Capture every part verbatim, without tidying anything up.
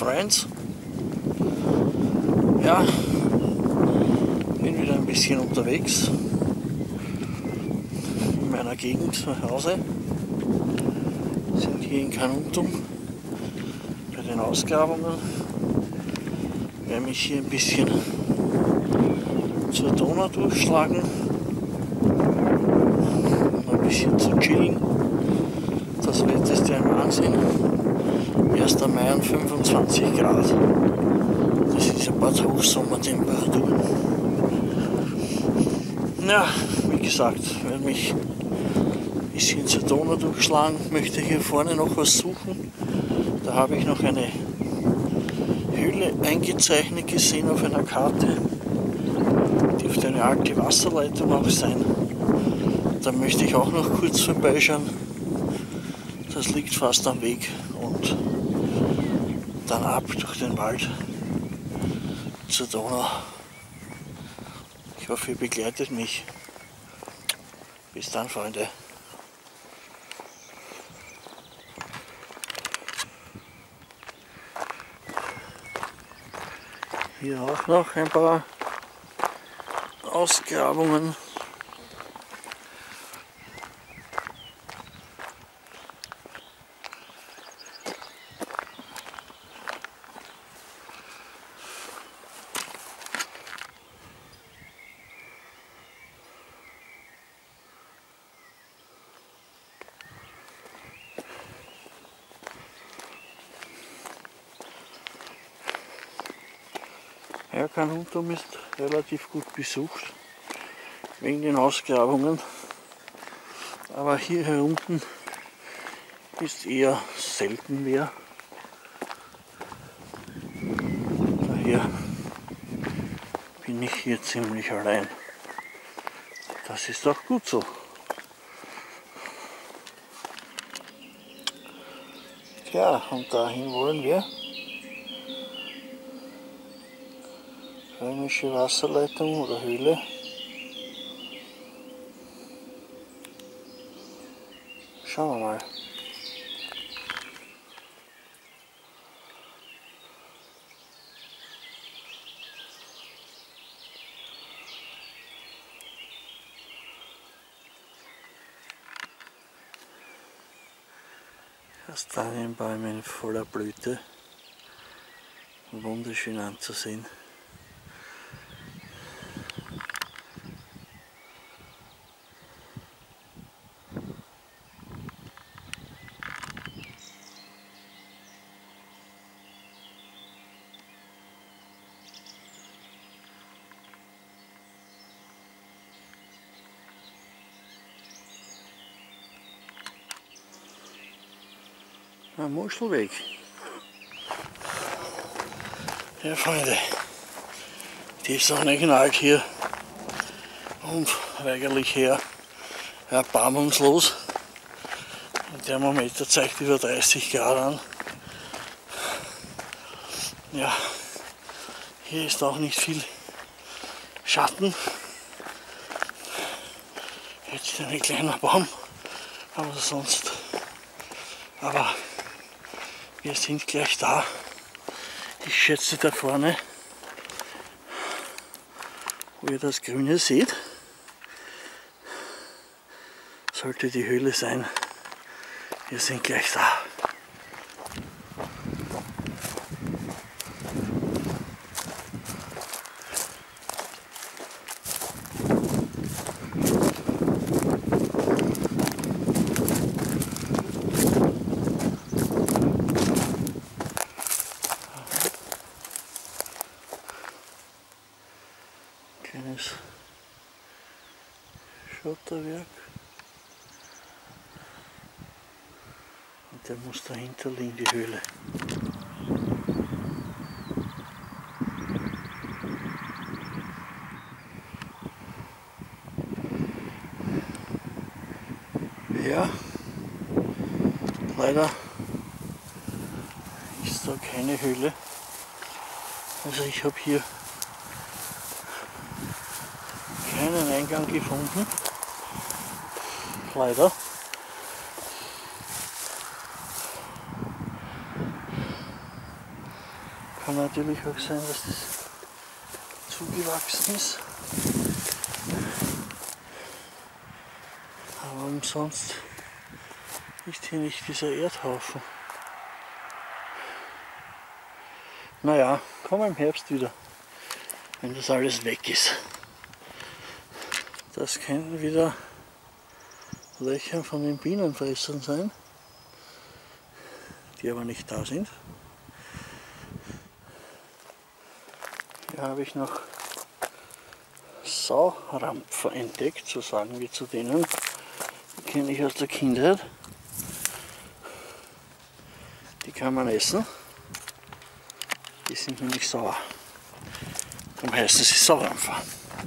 Friends. Ja, bin wieder ein bisschen unterwegs in meiner Gegend zu Hause. Wir sind hier in Carnuntum bei den Ausgrabungen. Ich werde mich hier ein bisschen zur Donau durchschlagen, um ein bisschen zu chillen. Das Wetter ist ja ein Wahnsinn. erster Mai und fünfundzwanzig Grad. Das ist ein paar Hochsommertemperaturen. Ja, wie gesagt, ich werde mich ein bisschen zur Donau durchschlagen. Möchte hier vorne noch was suchen. Da habe ich noch eine Höhle eingezeichnet gesehen auf einer Karte. Dürfte eine alte Wasserleitung auch sein. Da möchte ich auch noch kurz vorbeischauen. Das liegt fast am Weg und dann ab durch den Wald zur Donau. Ich hoffe, ihr begleitet mich. Bis dann, Freunde. Hier auch noch ein paar Ausgrabungen. Ja, Carnuntum ist relativ gut besucht wegen den Ausgrabungen, aber hier herunten ist eher selten wer. Daher bin ich hier ziemlich allein. Das ist auch gut so. Ja, und dahin wollen wir. Römische Wasserleitung oder Höhle. Schauen wir mal. Kastanienbäume in voller Blüte. Wunderschön anzusehen. Ein Muschelweg. Ja, Freunde, die Sonne knallt hier unweigerlich her, erbarmungslos. Der Thermometer zeigt über dreißig Grad an. Ja, hier ist auch nicht viel Schatten. Jetzt ein kleiner Baum, aber sonst. Aber wir sind gleich da. Ich schätze da vorne, wo ihr das Grüne seht, sollte die Höhle sein. Wir sind gleich da. Kleines Schotterwerk. Und der muss dahinter liegen, die Höhle. Ja, leider ist da keine Höhle. Also ich habe hier keinen Eingang gefunden. Leider. kann natürlich auch sein, dass das zugewachsen ist. Aber umsonst ist hier nicht dieser Erdhaufen. Naja, kommen wir im Herbst wieder, wenn das alles weg ist. Das könnten wieder Löcher von den Bienenfressern sein, die aber nicht da sind. Hier habe ich noch Saurampfer entdeckt, so sagen wir zu denen. Die kenne ich aus der Kindheit. Die kann man essen. Die sind nämlich sauer. Darum heißen sie Saurampfer.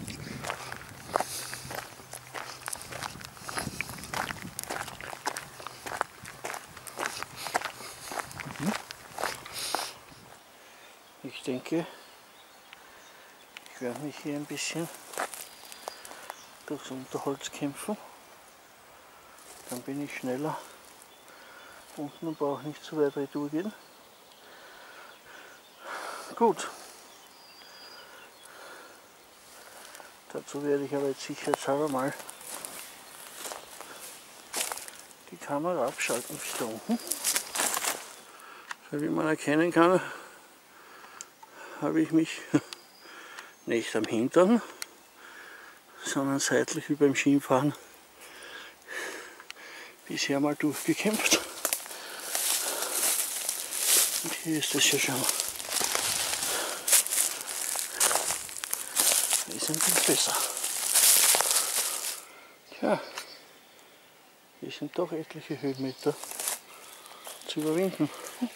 Ich denke, ich werde mich hier ein bisschen durchs Unterholz kämpfen. Dann bin ich schneller unten und brauche nicht zu weit retour gehen. Gut. Dazu werde ich aber jetzt sicherheitshalber mal die Kamera abschalten bis da unten. So wie man erkennen kann, habe ich mich nicht am Hintern, sondern seitlich wie beim Skifahren bisher mal durchgekämpft. Und hier ist es ja schon wesentlich besser. Tja, hier sind doch etliche Höhenmeter zu überwinden.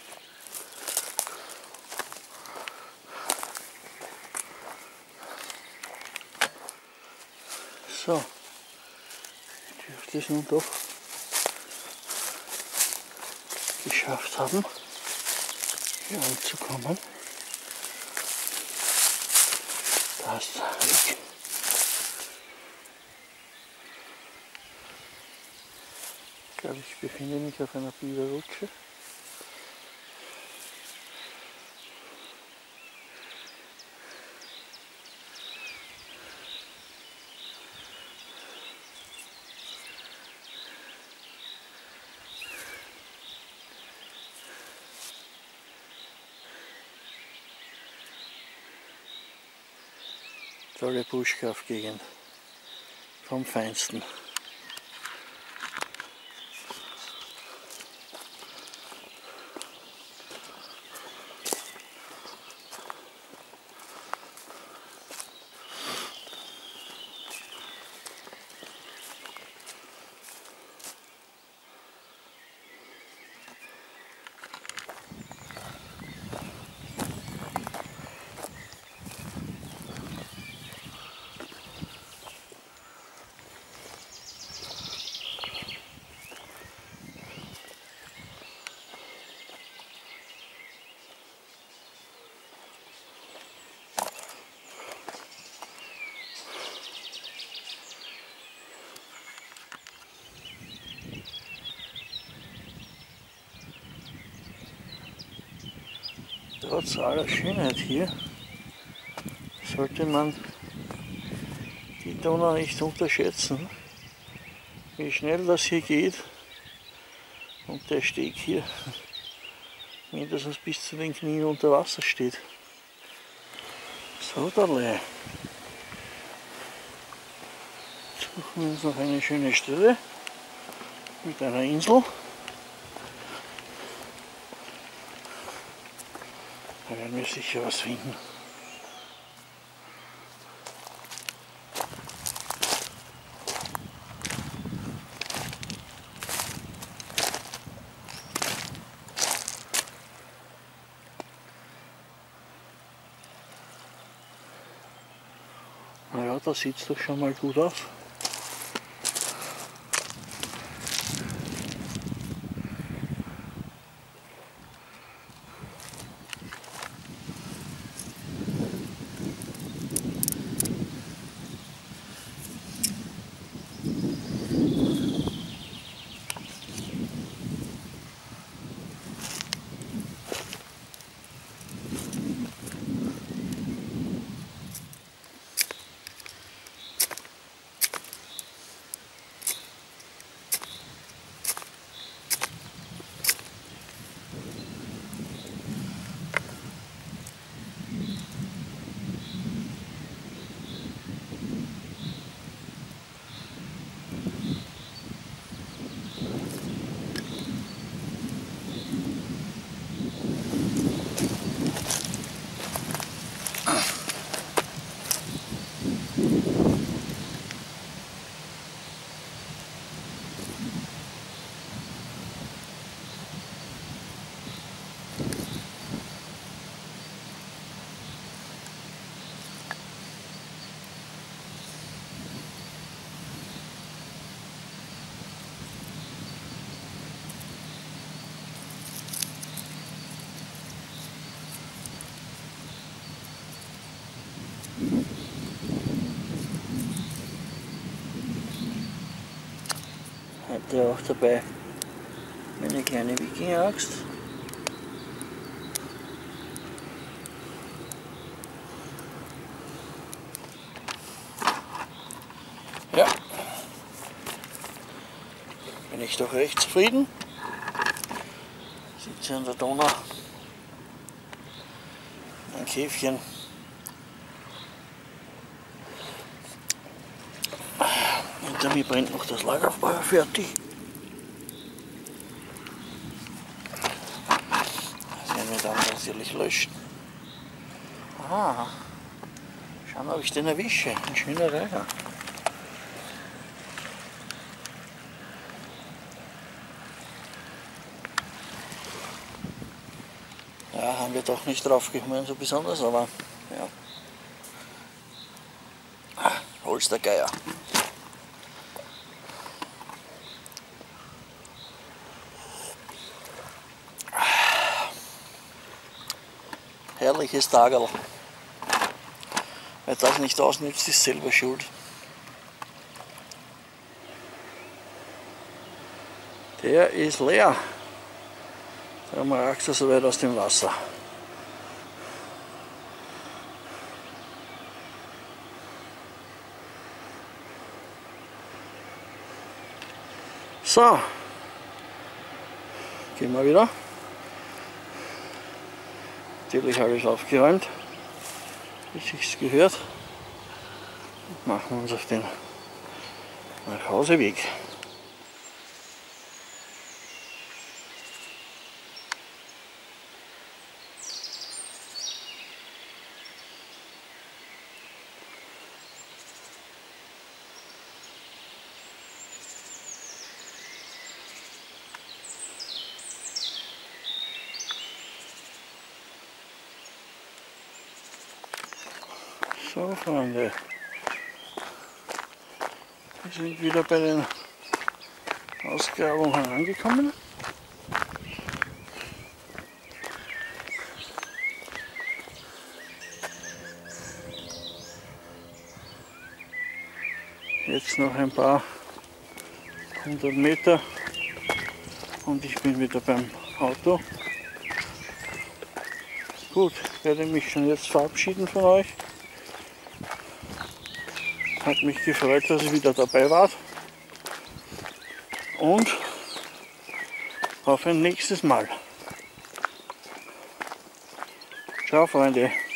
So, ich dürfte es nun doch geschafft haben, hier anzukommen. Da ist der Weg. Ich glaube, ich befinde mich auf einer Biberrutsche. Tolle Buschkraftgegend vom Feinsten. Trotz aller Schönheit hier sollte man die Donau nicht unterschätzen, wie schnell das hier geht und der Steg hier mindestens bis zu den Knien unter Wasser steht. So, Darle. Suchen wir uns noch eine schöne Stelle mit einer Insel. Da werden wir sicher was finden. Naja, das sieht doch schon mal gut aus. hatte auch dabei meine kleine Wikinger-Axt. Ja, bin ich doch recht zufrieden. Sitze an der Donau, ein Käfchen. Hinter mir brennt noch das Lagerfeuer fertig. Das werden wir dann natürlich löschen. Ah, schauen, ob ich den erwische. Ein schöner Reiher. Ja, haben wir doch nicht drauf gekommen, so besonders, aber ja. Ah, hol's der Geier. Herrliches Tagerl. Wer das nicht ausnützt, ist selber schuld. Der ist leer. Da ragt er so weit aus dem Wasser. So, gehen wir wieder. Natürlich alles aufgeräumt, wie sich's gehört. Und machen wir uns auf den Nachhauseweg. So, Freunde, wir sind wieder bei den Ausgrabungen angekommen. Jetzt noch ein paar hundert Meter und ich bin wieder beim Auto. Gut, werde mich schon jetzt verabschieden von euch. Hat mich gefreut, dass ihr wieder dabei wart. Und auf ein nächstes Mal. Ciao, Freunde.